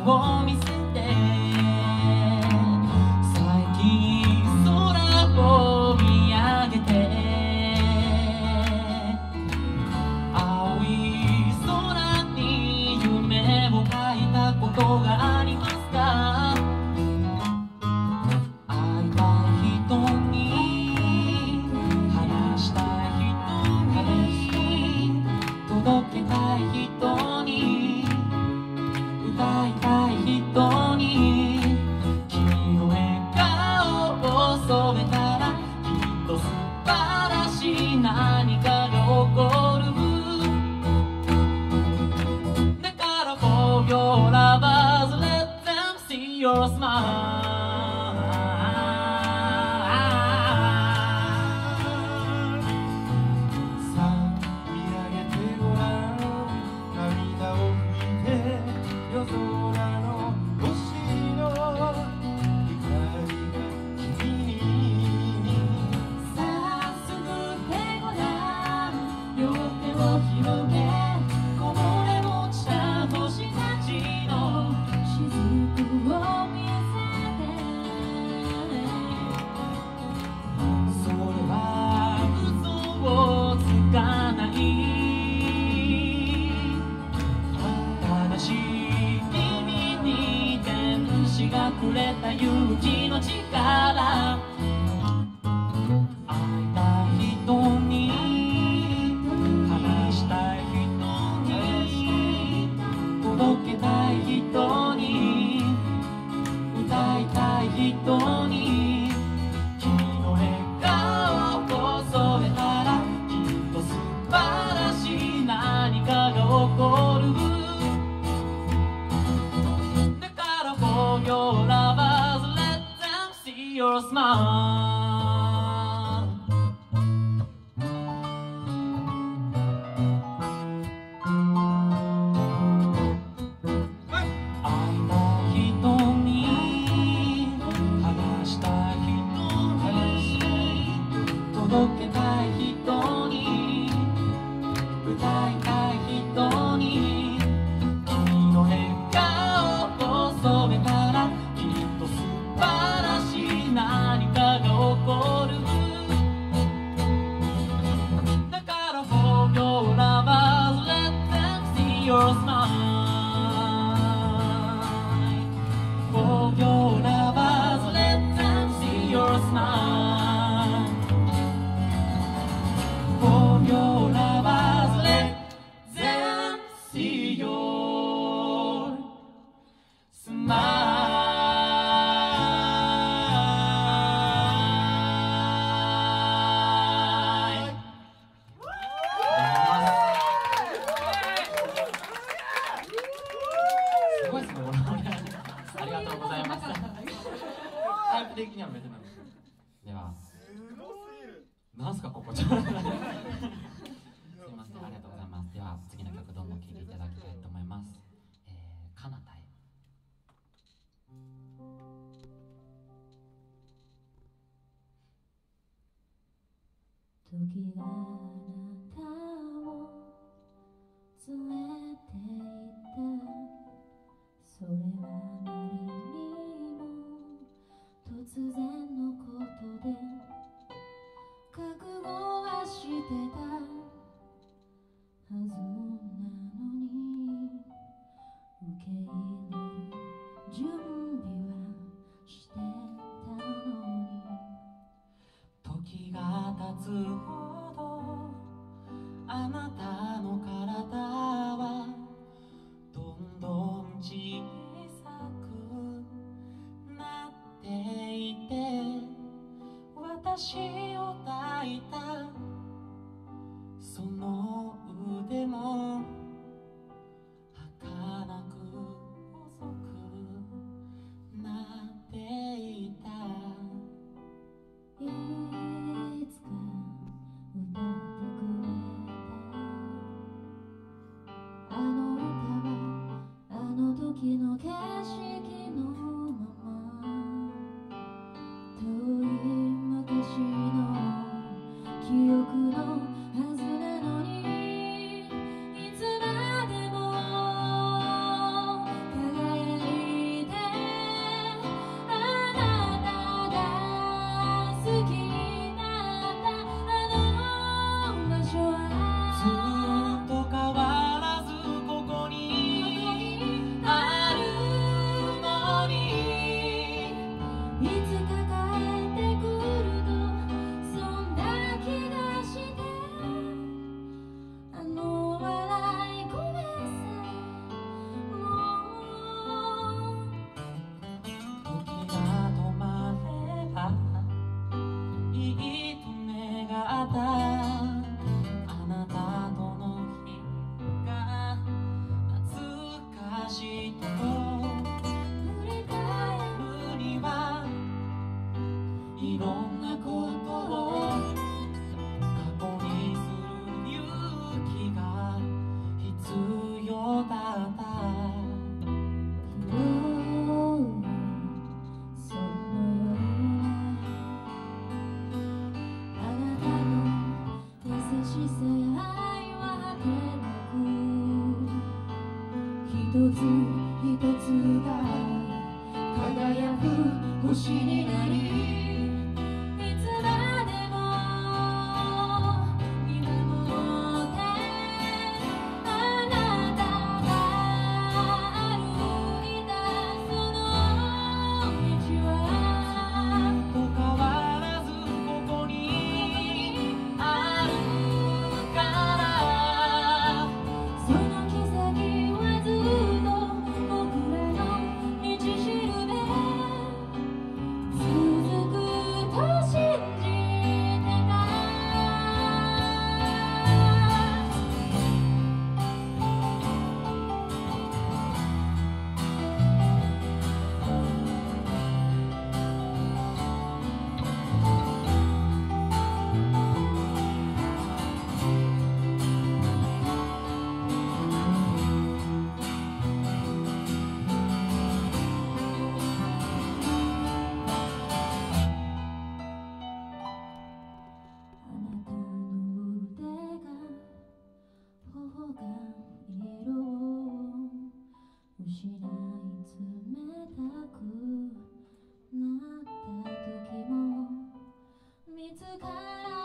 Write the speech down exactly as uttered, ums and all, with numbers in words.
を見せて最近空を見上げて青い空に夢を描いたことがありますか？会いたい人に話したい人に届けたい人に歌いたい人に君の笑顔を添えたらきっと素晴らしい何かが起こる。だから For your lovers let them see your smile。くれた勇気の力会いたい人に話したい人に届けたい人に歌いたい人に君の笑顔を添えたらきっと素晴らしい何かが起こる。Your lovers, let them see your smile. 会いたい人に話したい人に届けたい人に歌いたい人に君の笑顔を添えた何かが起こる。だから For your lovers let them see your smile。 For your lovers let them see your smile。 For your lovers let them see your smile。ありがとうございます。タイプ的には別なんです。では、なんすかここちょっと。すいません、ありがとうございます。では次の曲どんどん聴いていただきたいと思います。えー、彼方へ。 時があなたを連れて行った。それはあまりにも突然のことで覚悟はしてたはずなのに受け入れる準備はしてたのに時が経つほどあなたの体はどんどん小さくなっていて私を抱いたその腕も儚く細くなっていた。 いつか歌ってくれたあの歌はあの時の景色のまま遠い昔のつ一つが輝く星になり、いつまでも見守ってあなたが歩いたその道はずっと変わらずここにあるから。 その奇跡はずっと僕らの道しるべ続くと信じてた。あなたの腕が頬が色を失い冷たくなった時も見つから